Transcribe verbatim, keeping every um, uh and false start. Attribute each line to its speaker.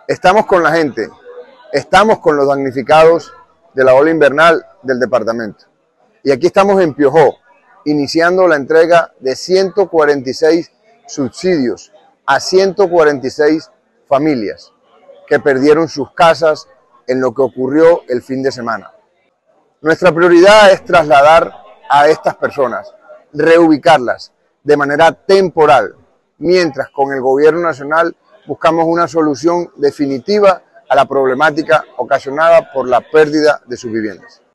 Speaker 1: Estamos con la gente, estamos con los damnificados de la ola invernal del departamento. Y aquí estamos en Piojó, iniciando la entrega de ciento cuarenta y seis subsidios a ciento cuarenta y seis familias que perdieron sus casas en lo que ocurrió el fin de semana. Nuestra prioridad es trasladar a estas personas, reubicarlas de manera temporal, mientras con el gobierno nacional buscamos una solución definitiva a la problemática ocasionada por la pérdida de sus viviendas.